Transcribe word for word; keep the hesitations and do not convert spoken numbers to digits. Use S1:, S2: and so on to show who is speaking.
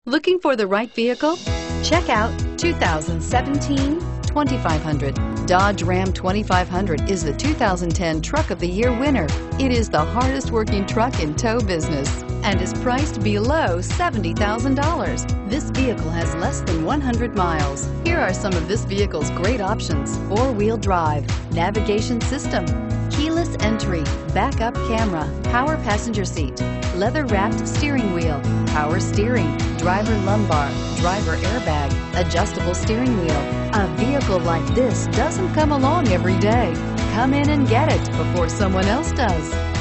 S1: Looking for the right vehicle? Check out two thousand seventeen twenty-five hundred. Dodge Ram twenty-five hundred is the two thousand ten Truck of the Year winner. It is the hardest working truck in tow business and is priced below seventy thousand dollars. This vehicle has less than one hundred miles. Here are some of this vehicle's great options: four-wheel drive, navigation system, keyless entry, backup camera, power passenger seat, leather-wrapped steering wheel, power steering, driver lumbar, driver airbag, adjustable steering wheel. A vehicle like this doesn't come along every day. Come in and get it before someone else does.